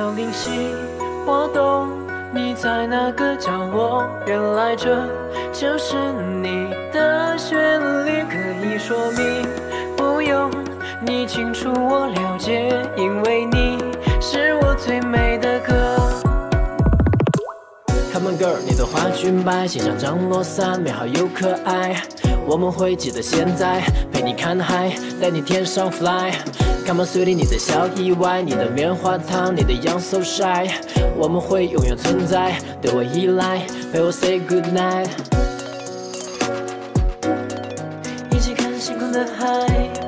有灵犀，我懂你在哪个角落，原来这就是你的旋律，可以说明不用你清楚我了解，因为你是我最美的歌。Come on girl， 你的花裙摆，欣赏降落伞，美好又可爱。我们会记得现在，陪你看海，带你天上 fly。Come on sweetie， 你的小意外，你的棉花糖，你的 young so shy， 我们会永远存在，对我依赖，陪我 say good night。一起看星空的海，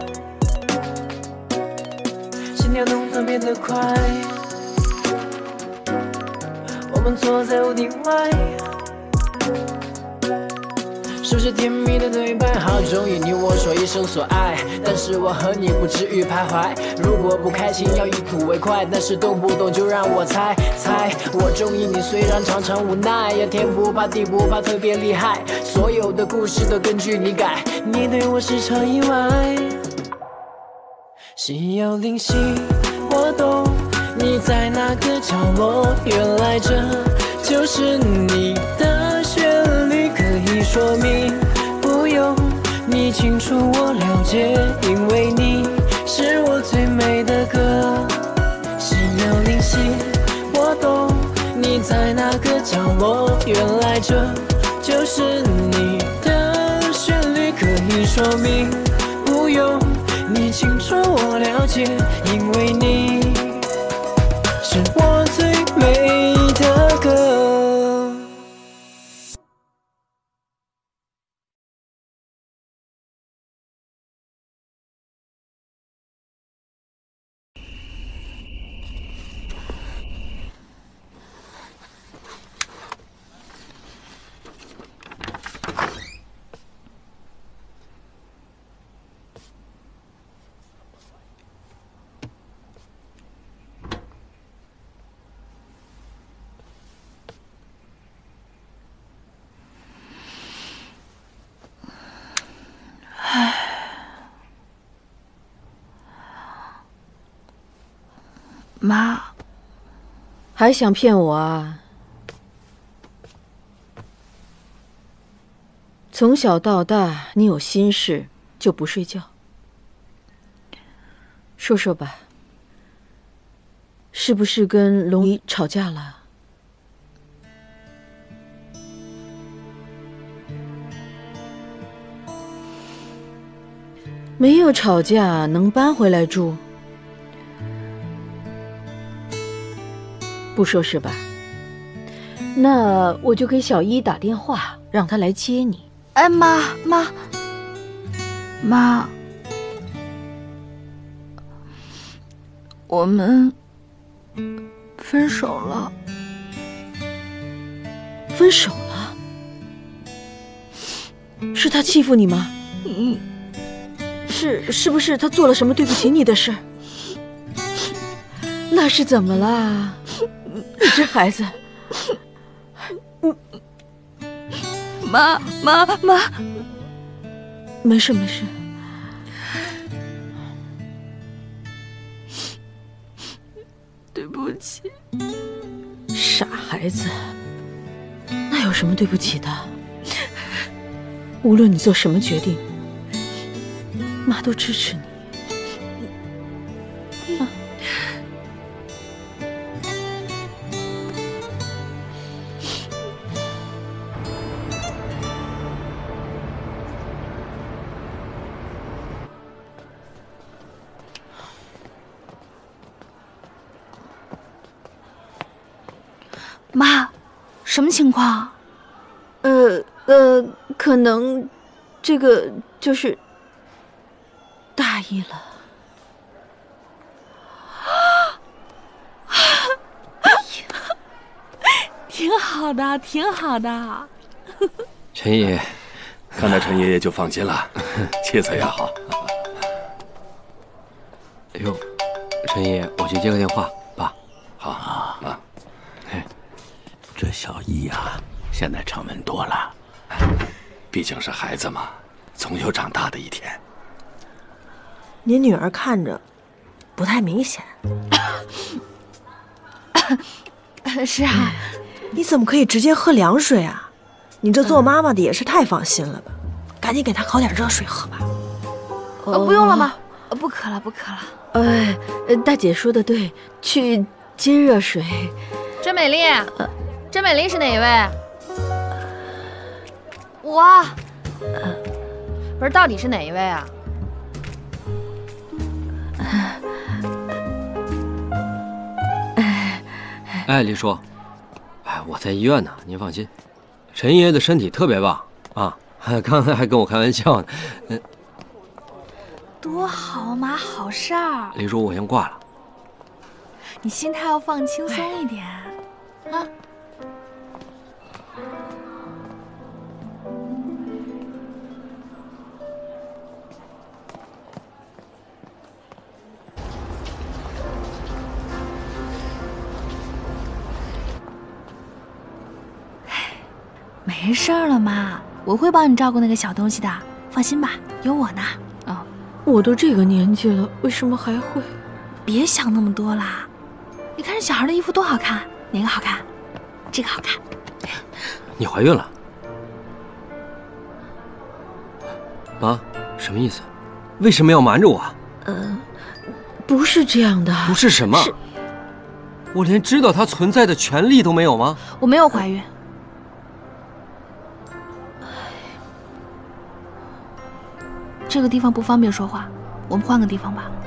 心跳动特别的快。我们坐在屋顶外，说些甜蜜的对白，好终于你我说一声所爱，但是我和你不至于徘徊。如果不开心要以苦为快，但是动不动就让我猜猜。我中意你，虽然常常无奈，也天不怕地不怕，特别厉害。所有的故事都根据你改，你对我是场意外。心有灵犀，我懂你在哪个角落，原来这就是你的旋律，可以说明不用你清楚我了解，因为你是我最美的歌。心有灵犀，我懂你在哪个角落，原来这就是你的旋律，可以说明不用你清楚我了解，因为你是我最美的歌。 妈， 还想骗我啊？从小到大，你有心事就不睡觉。说说吧，是不是跟龙姨吵架了？没有吵架，能搬回来住？不说是吧？那我就给小一打电话，让她来接你。 哎，妈，我们分手了。 分手了？是他欺负你吗？是不是他做了什么对不起你的事？那是怎么啦？你这孩子， 妈， 没事。 对不起。 傻孩子，那有什么对不起的？无论你做什么决定，妈都支持你。 妈，什么情况？ 可能这个就是大意了。 挺好的。 陈爷，看到陈爷爷就放心了，气色也好。 哎呦，陈爷爷，我去接个电话，爸。 好啊。 这小一呀，现在沉稳多了。 毕竟是孩子嘛，总有长大的一天。 您女儿看着不太明显。 是啊， 你怎么可以直接喝凉水啊？你这做妈妈的也是太放心了吧？赶紧给她烤点热水喝吧。 不用了吗？不渴了，不渴了。 大姐说的对，去接热水。 甄美丽，甄美丽是哪一位？我，不是，到底是哪一位啊？ 哎，李叔，哎，我在医院呢，您放心。陈爷爷的身体特别棒啊，刚才还跟我开玩笑呢。 多好嘛，好事儿。 李叔，我先挂了。 你心态要放轻松一点啊。没事了嘛，我会帮你照顾那个小东西的，放心吧，有我呢。 我都这个年纪了，为什么还会？ 别想那么多啦！你看这小孩的衣服多好看，哪个好看？这个好看。 你怀孕了？啊？什么意思？为什么要瞒着我？ 不是这样的。 不是什么？我连知道它存在的权利都没有吗？ 我没有怀孕。这个地方不方便说话，我们换个地方吧。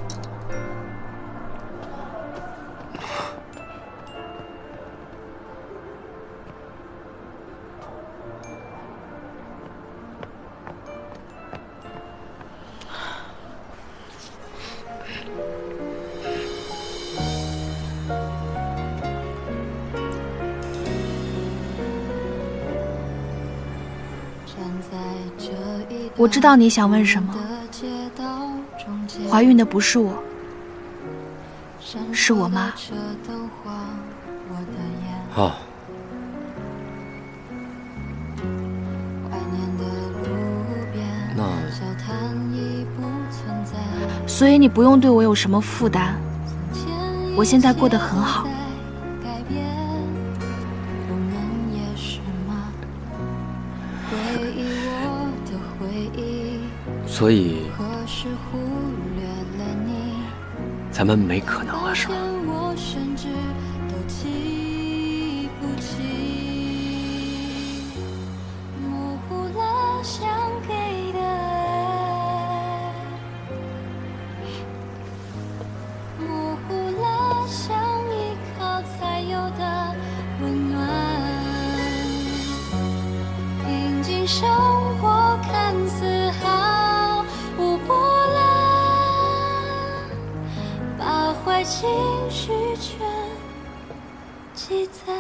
我知道你想问什么，怀孕的不是我，是我妈。 好。那， 所以你不用对我有什么负担，我现在过得很好。 所以，咱们没可能了，是吗？ 生活看似毫无波澜，把坏情绪全积攒。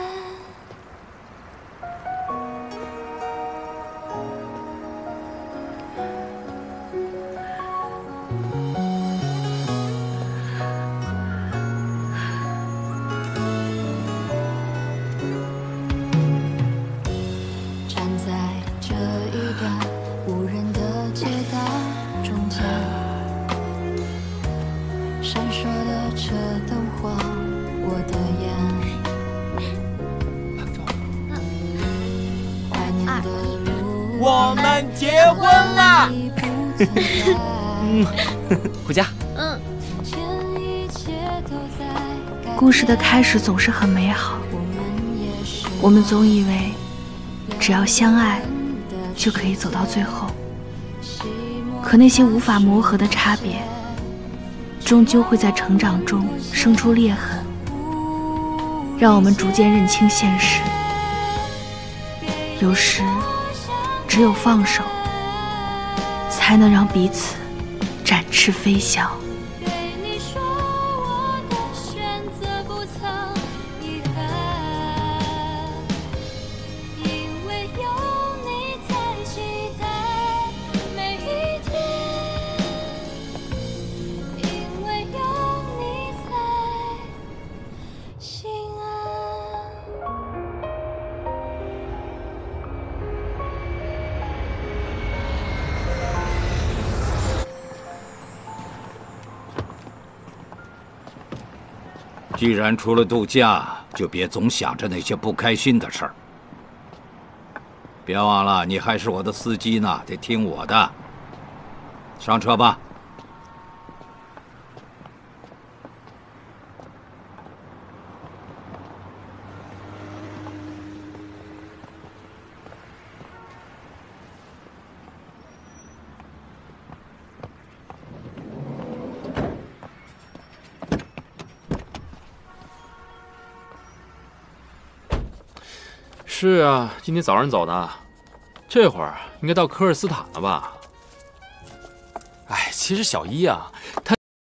站在这一段无人的街道中间，闪烁的车灯晃我的眼，怀念的路， 我们结婚啦！回家。 故事的开始总是很美好，我们总以为只要相爱就可以走到最后，可那些无法磨合的差别终究会在成长中生出裂痕，让我们逐渐认清现实。有时只有放手，才能让彼此展翅飞翔。 既然出了度假，就别总想着那些不开心的事儿。别忘了，你还是我的司机呢，得听我的。上车吧。 是啊，今天早上走的，这会儿应该到科尔斯坦了吧？哎，其实小一啊，他。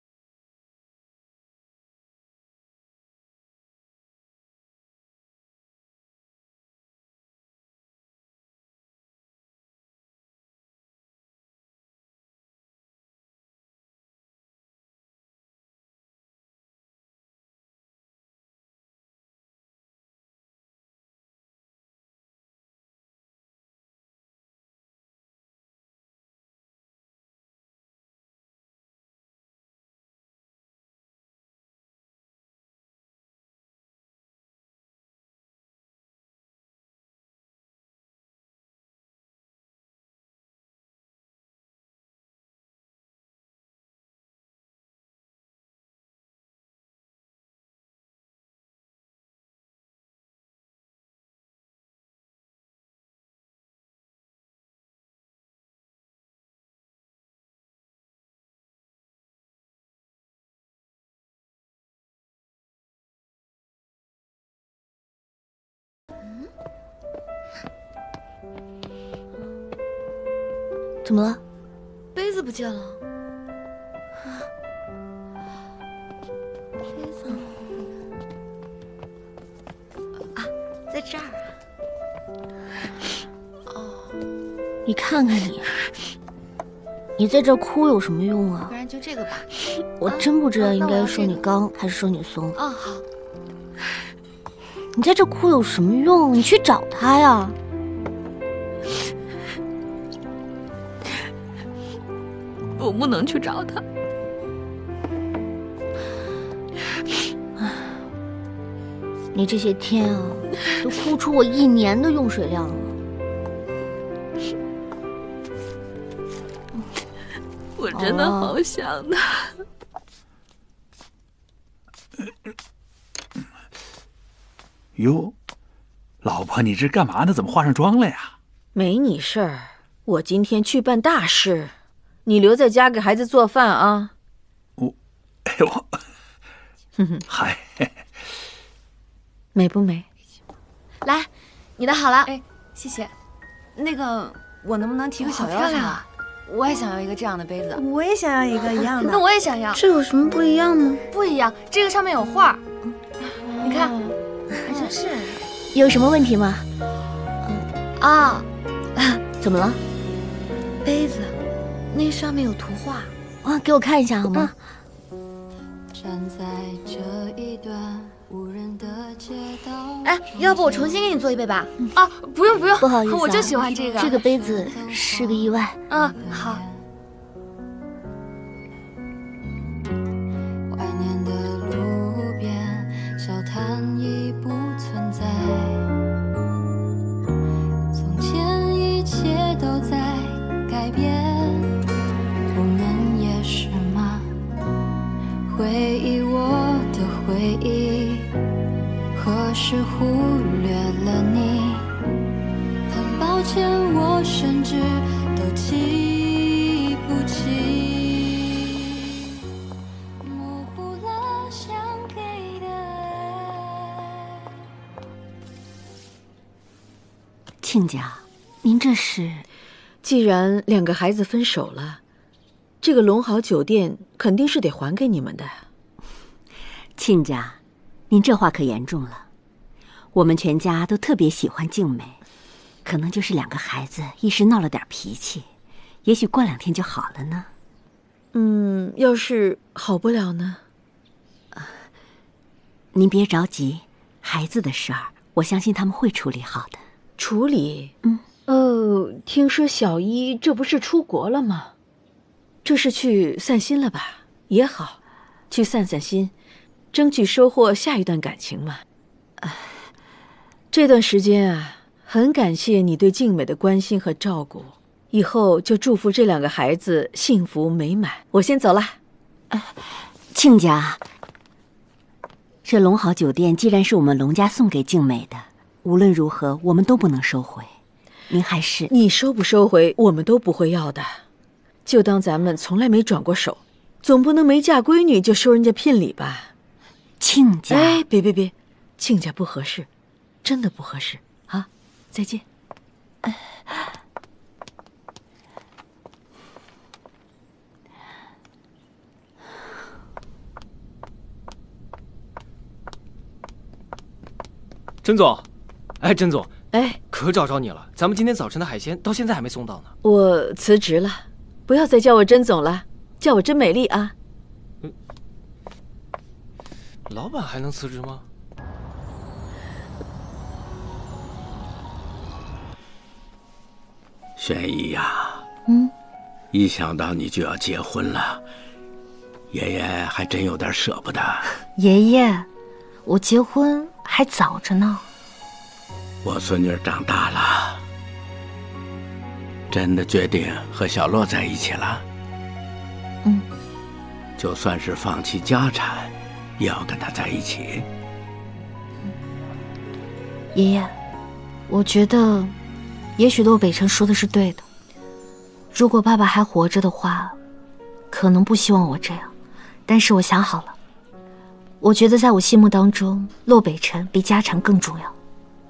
怎么了？ 杯子不见了。 杯子啊，在这儿啊。 哦，你看看你，你在这哭有什么用啊？ 不然就这个吧。 我真不知道应该说你刚还是说你松。 啊，好。 你在这哭有什么用？你去找他呀。 我不能去找他。 你这些天啊，都哭出我1年的用水量了。 我真的好想他。 哟，老婆，你这干嘛呢？怎么化上妆了呀？ 没你事儿，我今天去办大事。你留在家给孩子做饭啊！ 嗨， 美不美？ 来，你的好了。 哎，谢谢。那个，我能不能提个小要求啊？我也想要一个这样的杯子。 我也想要一个一样的。 那我也想要。 这有什么不一样呢？ 不一样，这个上面有画。你看， 还真是。 有什么问题吗？怎么了？ 杯子。那上面有图画啊，给我看一下好吗？ 站在这一段无人的街道。 哎，要不我重新给你做一杯吧？ 啊，不用不用， 不好意思， 我就喜欢这个。 这个杯子是个意外。 嗯，好。 怀念的路边，小摊已不存在。从前一切都在改变。回忆我的回忆，何时忽略了你？很抱歉，我甚至都记不起，模糊了想给的爱。 亲家，您这是？ 既然2个孩子分手了。这个龙豪酒店肯定是得还给你们的。 亲家，您这话可严重了。我们全家都特别喜欢静美，可能就是2个孩子一时闹了点脾气，也许过2天就好了呢。 要是好不了呢？ 您别着急，孩子的事儿，我相信他们会处理好的。 处理？听说小一这不是出国了吗？这是去散心了吧？也好，去散散心。 争取收获下一段感情嘛。这段时间啊，很感谢你对静美的关心和照顾，以后就祝福这2个孩子幸福美满。我先走了。 亲家，这龙豪酒店既然是我们龙家送给静美的，无论如何我们都不能收回。您还是…… 你收不收回，我们都不会要的，就当咱们从来没转过手，总不能没嫁闺女就收人家聘礼吧？ 亲家， 哎，别，亲家不合适，真的不合适啊！再见。 甄总，哎，甄总， 哎， 可找着你了。咱们今天早晨的海鲜到现在还没送到呢。 我辞职了，不要再叫我甄总了，叫我甄美丽啊。 老板还能辞职吗？ 玄姨呀，一想到你就要结婚了，爷爷还真有点舍不得。 爷爷，我结婚还早着呢。 我孙女长大了，真的决定和小洛在一起了。就算是放弃家产，也要跟他在一起。 爷爷，我觉得，也许洛北辰说的是对的。如果爸爸还活着的话，可能不希望我这样，但是我想好了，我觉得在我心目当中，洛北辰比家产更重要。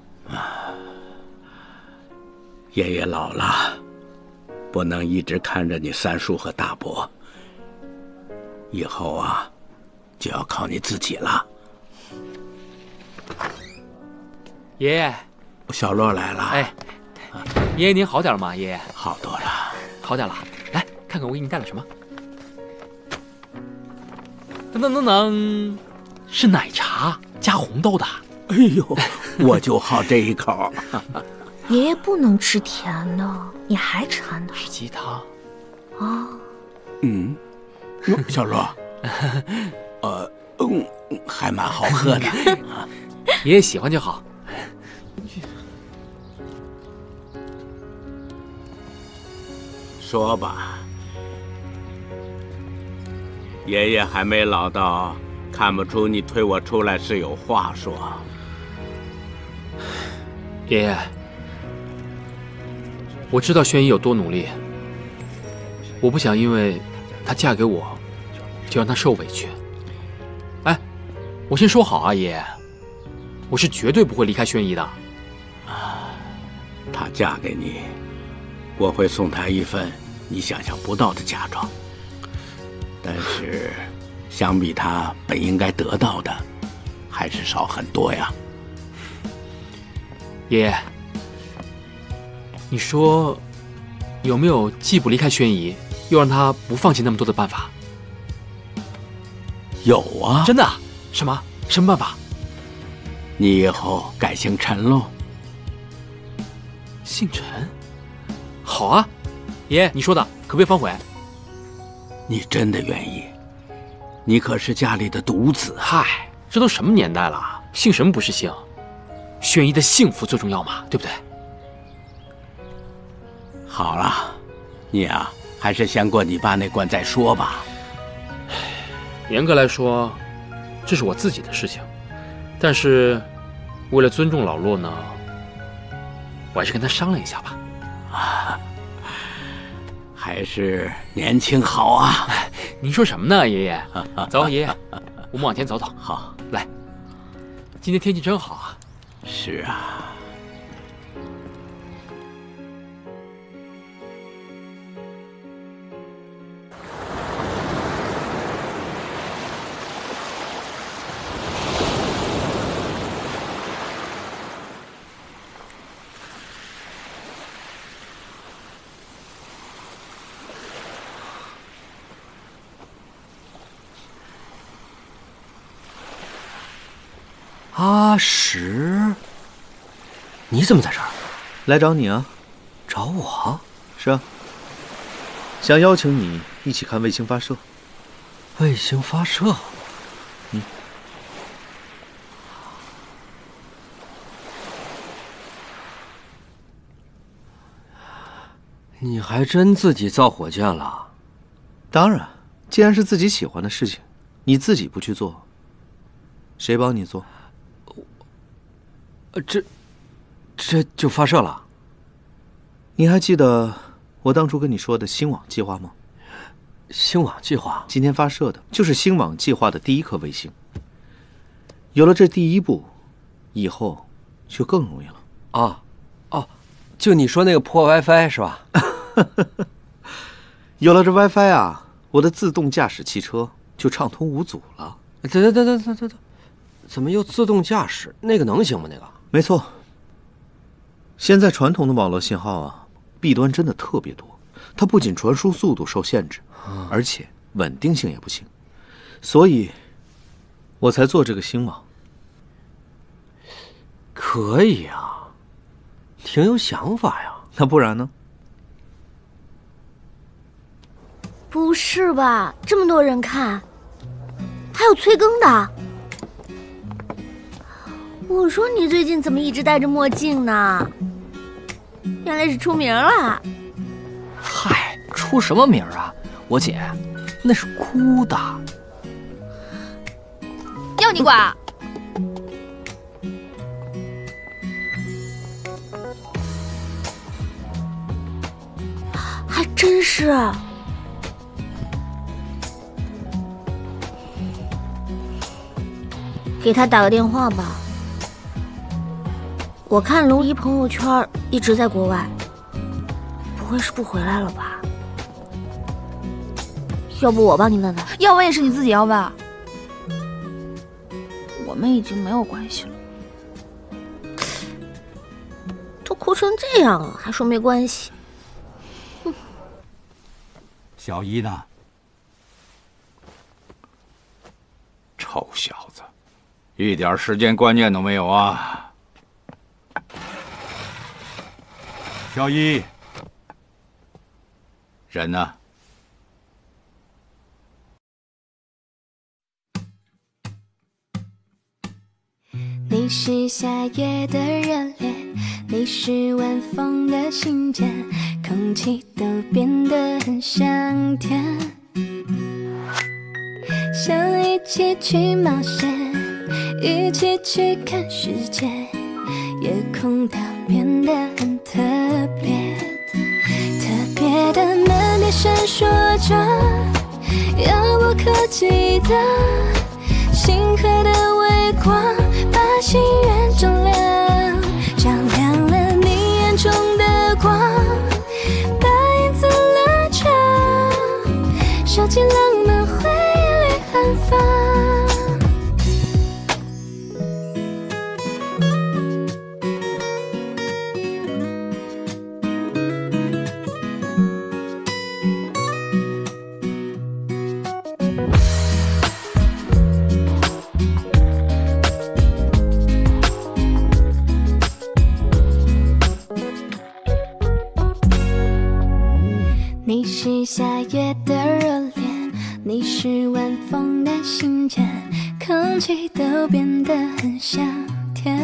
爷爷老了，不能一直看着你三叔和大伯，以后啊，就要靠你自己了。 爷爷， 小洛来了。 哎，爷爷您好点吗？爷爷好多了， 好点了。来看看我给你带了什么。噔，是奶茶加红豆的。 哎呦，我就好这一口。 爷爷不能吃甜的，你还馋呢？ 是鸡汤。 啊。 小洛，还蛮好喝的。 爷爷喜欢就好。 说吧，爷爷还没老到看不出你推我出来是有话说。 爷爷，我知道轩怡有多努力，我不想因为她嫁给我，就让她受委屈。哎，我先说好啊，爷爷，我是绝对不会离开轩怡的。 她嫁给你，我会送她一份你想象不到的嫁妆，但是相比她本应该得到的，还是少很多呀。 爷爷，你说有没有既不离开轩怡，又让她不放弃那么多的办法？ 有啊。 真的？什么办法？ 你以后改姓陈喽。 姓陈？好啊，爷爷，你说的可不可以反悔？ 你真的愿意？你可是家里的独子。 嗨，这都什么年代了，姓什么不是姓？轩怡的幸福最重要嘛，对不对？ 好了，你啊，还是先过你爸那关再说吧。 严格来说，这是我自己的事情，但是为了尊重老洛呢，我还是跟他商量一下吧。 还是年轻好啊！ 您说什么呢，爷爷？走，爷爷，我们往前走走。 好， 来，今天天气真好啊。 是啊。 阿石，你怎么在这儿？ 来找你啊。 找我？ 是啊，想邀请你一起看卫星发射。 卫星发射？ 你还真自己造火箭了？ 当然，既然是自己喜欢的事情，你自己不去做，谁帮你做？ 这就发射了。 你还记得我当初跟你说的星网计划吗？ 星网计划今天发射的就是星网计划的第一颗卫星。有了这第一步，以后就更容易了。 哦，就你说那个破 WiFi 是吧？ 有了这 WiFi 啊，我的自动驾驶汽车就畅通无阻了。 等，怎么又自动驾驶？那个能行吗？那个？ 没错。现在传统的网络信号啊，弊端真的特别多。它不仅传输速度受限制，而且稳定性也不行，所以我才做这个星网。 可以啊，挺有想法呀。 那不然呢？ 不是吧？这么多人看，还有催更的。我说你最近怎么一直戴着墨镜呢？原来是出名了。 嗨，出什么名啊？我姐那是哭的。 要你管？ 还真是。给他打个电话吧。我看龙姨朋友圈一直在国外，不会是不回来了吧？要不我帮你问问？ 要问也是你自己要问。我们已经没有关系了。 都哭成这样了，还说没关系？ 小姨呢？臭小子， 一点时间观念都没有啊！ 小姨， 人呢？ 你是夏夜的热烈，你是晚风的信件，空气都变得很香甜，想一起去冒险，一起去看世界，夜空都变得很特别，特别的满天闪烁着遥不可及的星河的微光，把心愿照亮，照亮了你眼中的光，把影子拉长，收集浪漫回忆里安放。你是夏夜的热恋，你是晚风的信件，空气都变得很香甜，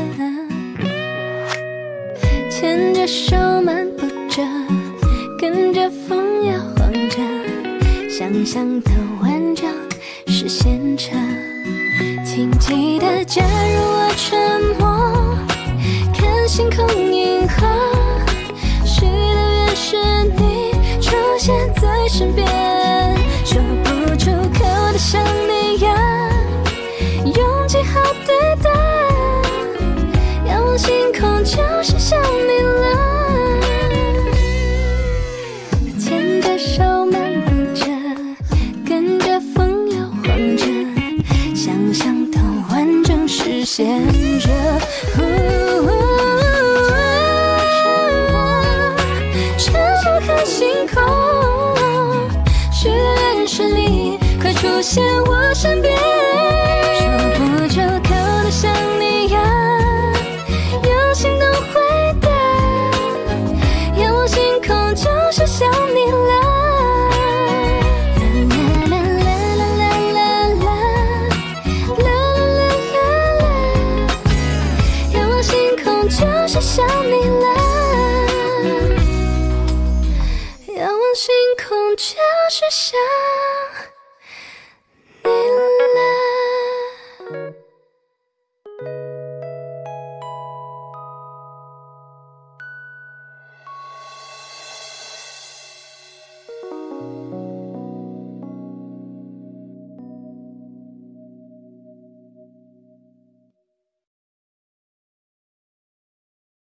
牵着手漫步着，跟着风摇晃着，想象都完整实现着，请记得加入我沉默，看星空银河，许的愿是你出现在身边，说不出口的想你呀，用记号对待，仰望星空就是想你了，牵着手漫步着，跟着风摇晃着，想象都完整实现着，星空，许愿是你，快出现我身边，说不出口的想你呀，用行动回答，仰望星空就是想你了。仰望星空就是想你了。 空就是想